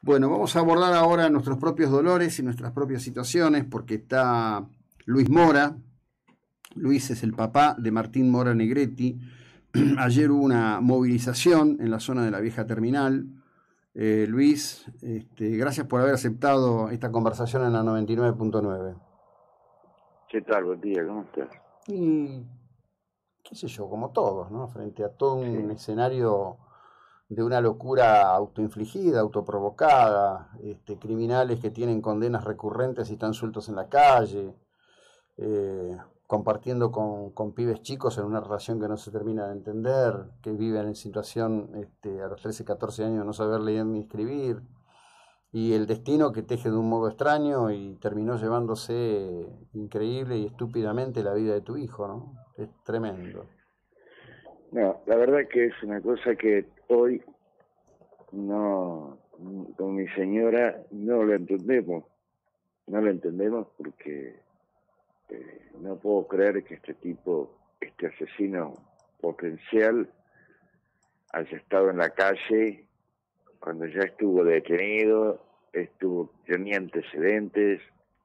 Bueno, vamos a abordar ahora nuestros propios dolores y nuestras propias situaciones, porque está Luis Mora. Luis es el papá de Martín Mora Negretti. Ayer hubo una movilización en la zona de la vieja terminal. Luis, gracias por haber aceptado esta conversación en la 99.9. ¿Qué tal? Buen día, ¿cómo estás? Y qué sé yo, como todos, ¿no? Frente a todo un escenario de una locura autoinfligida, autoprovocada, criminales que tienen condenas recurrentes y están sueltos en la calle, compartiendo con pibes chicos en una relación que no se termina de entender, que viven en situación a los 13, 14 años no saber leer ni escribir, y el destino que teje de un modo extraño y terminó llevándose increíble y estúpidamente la vida de tu hijo, ¿no? Es tremendo. No, la verdad que es una cosa que hoy no, con mi señora no lo entendemos. No lo entendemos porque no puedo creer que este tipo, este asesino potencial, haya estado en la calle cuando ya estuvo detenido, tenía antecedentes,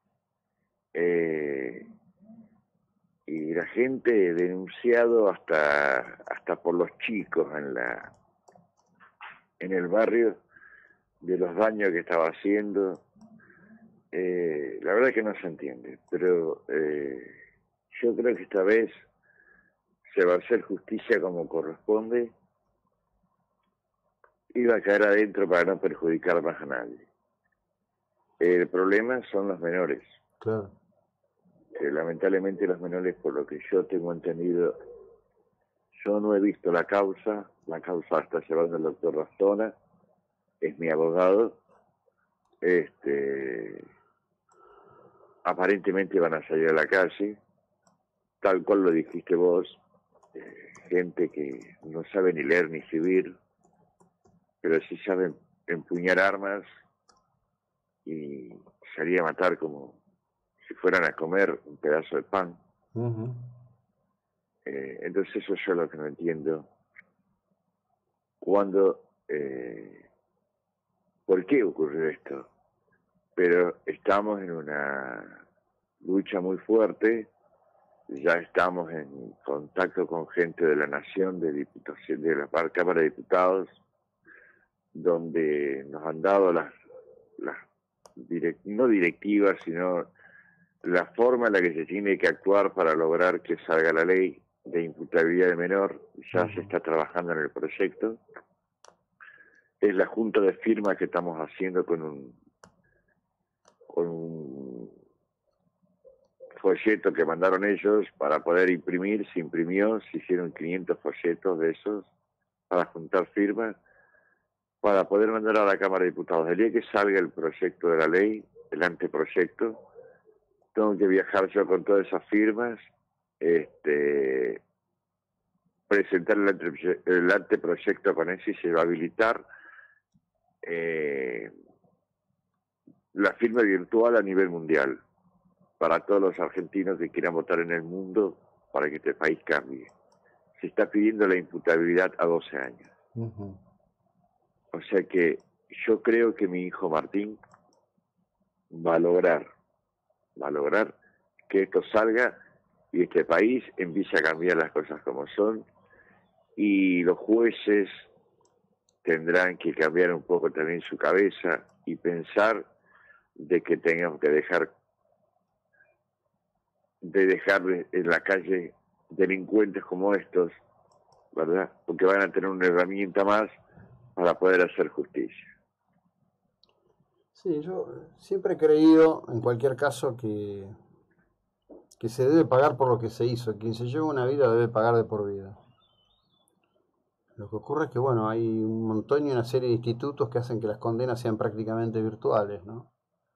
y la gente denunciado hasta por los chicos en el barrio de los daños que estaba haciendo. La verdad que no se entiende, pero yo creo que esta vez se va a hacer justicia como corresponde y va a caer adentro para no perjudicar más a nadie. El problema son los menores. Claro. Lamentablemente los menores, por lo que yo tengo entendido, yo no he visto la causa está llevando el doctor Rastona, es mi abogado. Aparentemente van a salir a la calle, tal cual lo dijiste vos, gente que no sabe ni leer ni escribir, pero sí saben empuñar armas y salir a matar como si fueran a comer un pedazo de pan. Uh-huh. Entonces eso yo lo que no entiendo. ¿Por qué ocurrió esto? Pero estamos en una lucha muy fuerte, ya estamos en contacto con gente de la Nación, de la Cámara de Diputados, donde nos han dado no directivas, sino la forma en la que se tiene que actuar para lograr que salga la ley de imputabilidad de menor. Ya se está trabajando en el proyecto. Es la junta de firmas que estamos haciendo con un folleto que mandaron ellos para poder imprimir. Se imprimió, se hicieron 500 folletos de esos para juntar firmas, para poder mandar a la Cámara de Diputados. El día que salga el proyecto de la ley, el anteproyecto, tengo que viajar yo con todas esas firmas, presentar el anteproyecto con ese y se va a habilitar la firma virtual a nivel mundial para todos los argentinos que quieran votar en el mundo para que este país cambie. Se está pidiendo la imputabilidad a 12 años. Uh-huh. O sea que yo creo que mi hijo Martín va a lograr que esto salga y este país empiece a cambiar las cosas como son, y los jueces tendrán que cambiar un poco también su cabeza y pensar de que tengamos que dejar en la calle delincuentes como estos, ¿verdad? Porque van a tener una herramienta más para poder hacer justicia. Sí, yo siempre he creído, en cualquier caso, que se debe pagar por lo que se hizo. Quien se lleva una vida debe pagar de por vida. Lo que ocurre es que, bueno, hay un montón y una serie de institutos que hacen que las condenas sean prácticamente virtuales, ¿no?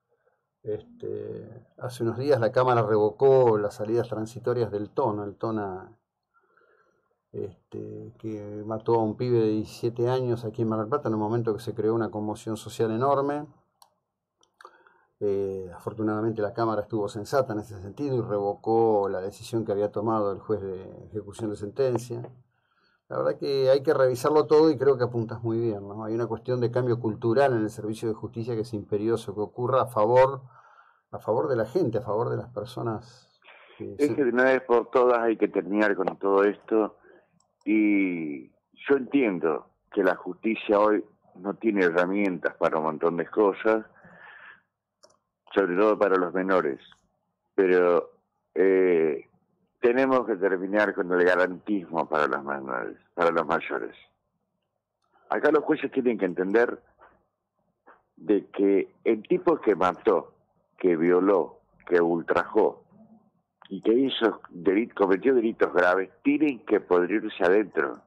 Hace unos días la Cámara revocó las salidas transitorias del TONA, el TONA que mató a un pibe de 17 años aquí en Mar del Plata en un momento que se creó una conmoción social enorme. Afortunadamente la Cámara estuvo sensata en ese sentido y revocó la decisión que había tomado el juez de ejecución de sentencia. La verdad que hay que revisarlo todo y creo que apuntas muy bien, ¿no? Hay una cuestión de cambio cultural en el servicio de justicia que es imperioso, que ocurra a favor de la gente, a favor de las personas que Es se... que de una vez por todas hay que terminar con todo esto y yo entiendo que la justicia hoy no tiene herramientas para un montón de cosas, sobre todo para los menores, pero tenemos que terminar con el garantismo para los menores, para los mayores. Acá los jueces tienen que entender de que el tipo que mató, que violó, que ultrajó y que cometió delitos graves, tienen que pudrirse adentro.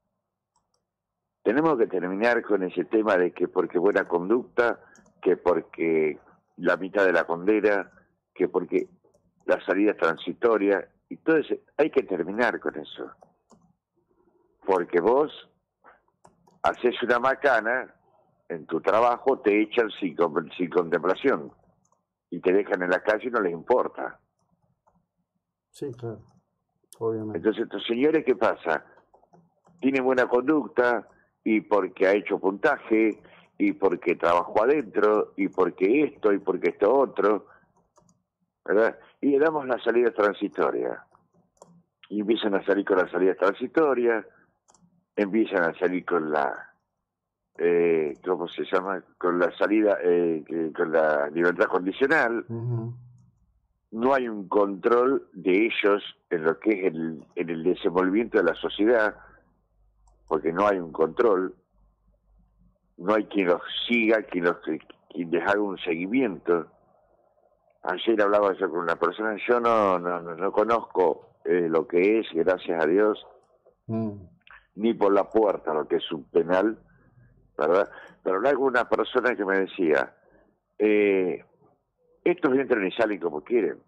Tenemos que terminar con ese tema de que porque buena conducta, que porque la mitad de la condena, que porque la salida es transitoria, y todo eso, hay que terminar con eso. Porque vos haces una macana, en tu trabajo te echan sin contemplación, y te dejan en la calle y no les importa. Sí, claro, obviamente. Entonces, estos señores, ¿qué pasa? Tienen buena conducta, y porque ha hecho puntaje, y porque trabajó adentro, y porque esto otro, ¿verdad? Y le damos la salida transitoria. Y empiezan a salir con la salida transitoria, empiezan a salir con la, ¿cómo se llama? Con la salida, con la libertad condicional. No hay un control de ellos en lo que es en el desenvolvimiento de la sociedad, porque no hay un control, no hay quien los siga, quien les haga un seguimiento. Ayer hablaba yo con una persona, yo no conozco lo que es, gracias a Dios, ni por la puerta lo que es un penal, ¿verdad? Pero hablaba con una persona que me decía, estos entran y salen como quieren.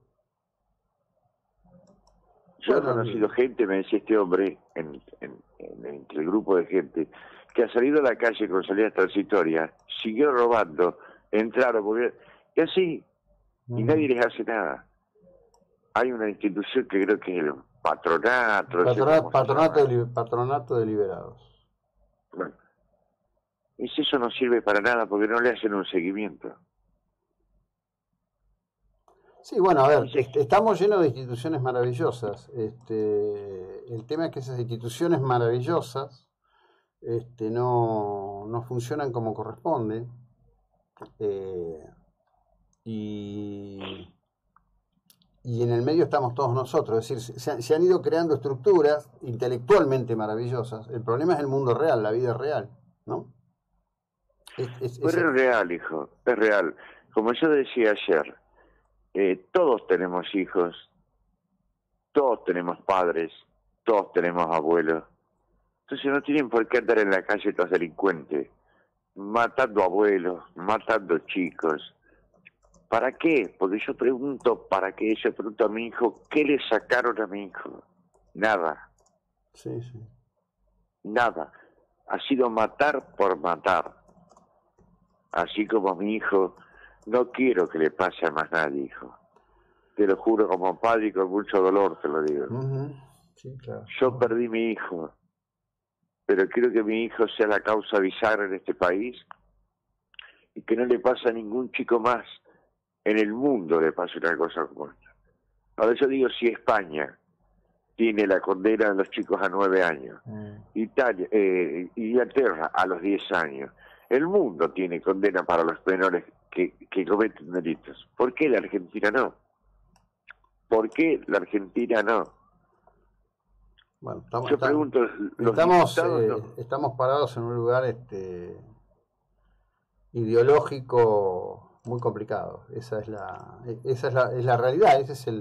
Yo he conocido gente, me decía este hombre, entre el grupo de gente, que ha salido a la calle con salidas transitorias, siguió robando, entraron, y así, y nadie les hace nada. Hay una institución que creo que es el patronato. Patronato de liberados. Bueno, y si eso no sirve para nada porque no le hacen un seguimiento. Sí, bueno, a ver, estamos llenos de instituciones maravillosas. El tema es que esas instituciones maravillosas no funcionan como corresponde. Y en el medio estamos todos nosotros. Es decir, se han ido creando estructuras intelectualmente maravillosas. El problema es el mundo real, la vida real, ¿no? Pero es real, hijo, es real. Como yo decía ayer, todos tenemos hijos, todos tenemos padres, todos tenemos abuelos. Entonces no tienen por qué andar en la calle tras delincuentes, matando abuelos, matando chicos. ¿Para qué? Porque yo pregunto, ¿para qué? Yo pregunto a mi hijo, ¿qué le sacaron a mi hijo? Nada. Sí, sí. Nada. Ha sido matar por matar. Así como a mi hijo, no quiero que le pase a más nadie, hijo. Te lo juro como padre y con mucho dolor te lo digo. Sí, claro. Yo perdí mi hijo, pero quiero que mi hijo sea la causa bisagra en este país y que no le pase a ningún chico más en el mundo le pase una cosa como esta. Ahora yo digo, si España tiene la condena de los chicos a 9 años, Inglaterra a los 10 años, el mundo tiene condena para los menores que cometen delitos. ¿Por qué la Argentina no? ¿Por qué la Argentina no? Bueno, yo pregunto, estamos parados en un lugar ideológico muy complicado. Esa es la realidad, ese es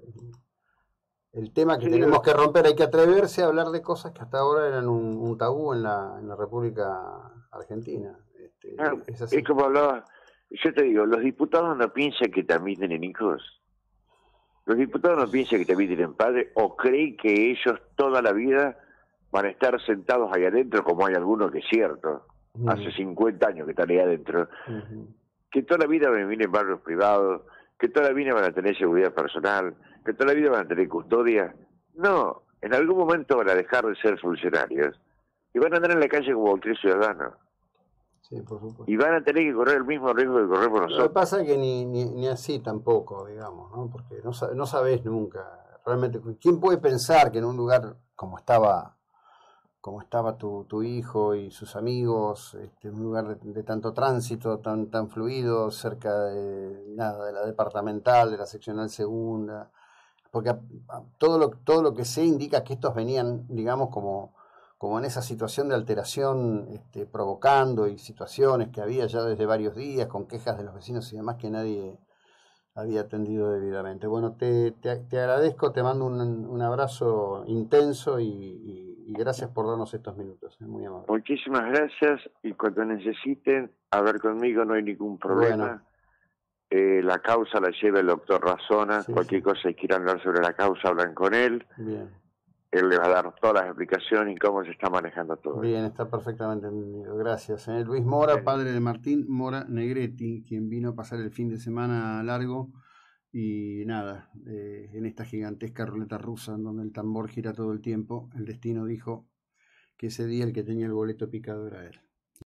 el tema que tenemos que romper. Hay que atreverse a hablar de cosas que hasta ahora eran un tabú en la República Argentina. Es como hablaba, yo te digo, los diputados no piensan que también tienen hijos. Los diputados no piensan que también tienen padres o creen que ellos toda la vida van a estar sentados ahí adentro, como hay algunos que es cierto. Hace 50 años que están ahí adentro. Que toda la vida van a vivir en barrios privados, que toda la vida van a tener seguridad personal, que toda la vida van a tener custodia. No, en algún momento van a dejar de ser funcionarios y van a andar en la calle como cualquier ciudadano. Sí, por supuesto. Y van a tener que correr el mismo riesgo que corremos nosotros. Lo que pasa es que ni así tampoco, digamos, ¿no? Porque no sabés nunca. Realmente, ¿quién puede pensar que en un lugar como estaba tu hijo y sus amigos, un lugar de tanto tránsito, tan fluido, cerca de la departamental, de la seccional segunda, porque todo lo que sé indica que estos venían, digamos, como en esa situación de alteración, provocando, y situaciones que había ya desde varios días, con quejas de los vecinos y demás que nadie había atendido debidamente. Bueno, te agradezco, te mando un abrazo intenso y gracias por darnos estos minutos, muy amable. Muchísimas gracias, y cuando necesiten hablar conmigo no hay ningún problema. Bueno. La causa la lleva el doctor Razona, sí, cualquier cosa que quieran hablar sobre la causa, hablan con él. Bien. Él le va a dar todas las explicaciones y cómo se está manejando todo. Bien, está perfectamente entendido. Gracias. Luis Mora, padre de Martín Mora Negretti, quien vino a pasar el fin de semana largo y nada, en esta gigantesca ruleta rusa en donde el tambor gira todo el tiempo, el destino dijo que ese día el que tenía el boleto picado era él.